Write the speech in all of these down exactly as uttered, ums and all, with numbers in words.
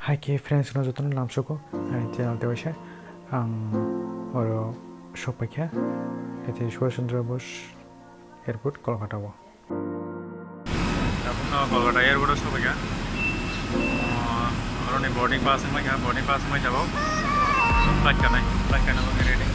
Hai ki friends no jotun lam soko channel te hoise ang oro shopakya ete Subhashchandra Bose airport Kolkata bo apna Kolkata airport shopakya oro ni boarding pass mai ga boarding pass mai jabo flight ka nai flight ka na ready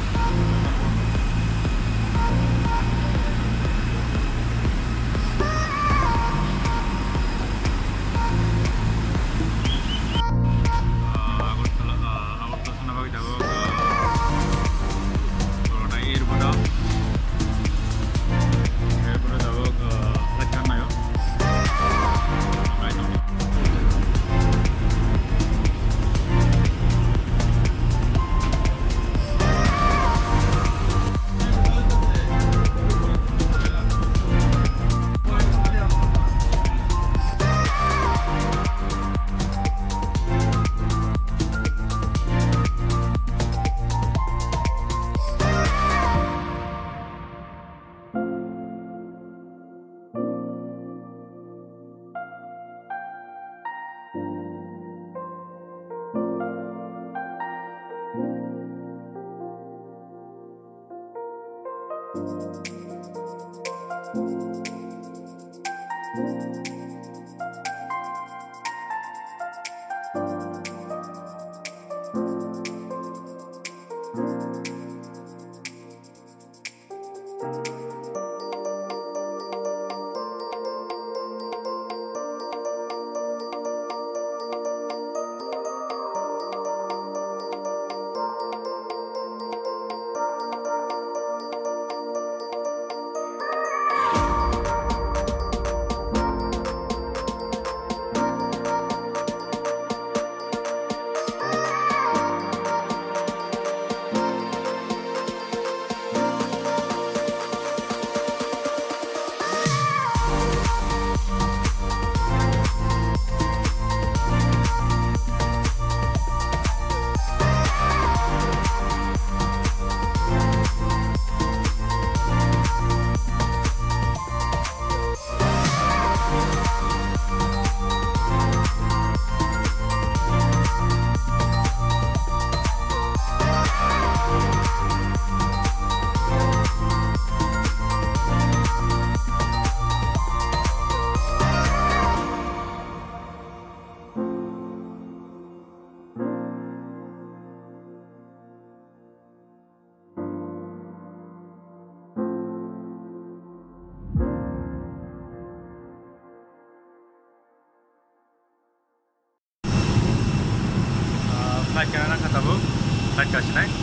flight kana kata bu flight kasih naik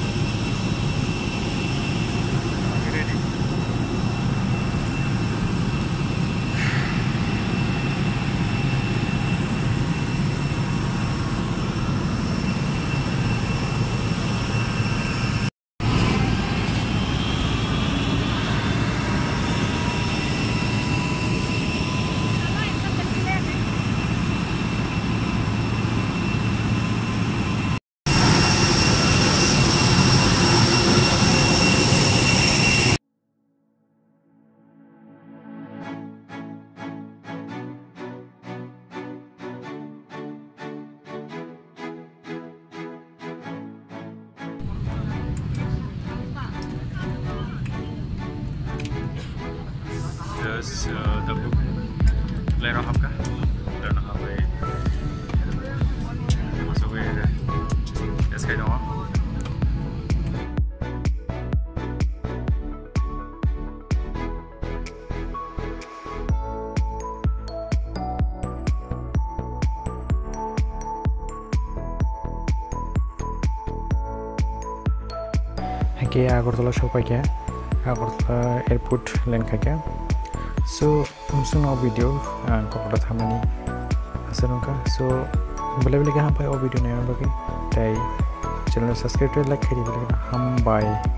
ready Terus uh, tabuk lera hapka lera hapai masuk ke S K dong Hake Agartala shopakya Agartala airport len kakya so umsung no video Kolkata thamani asanunka so bole bole gahan pai o video na bagi tai channel subscribe like kari bole ham bye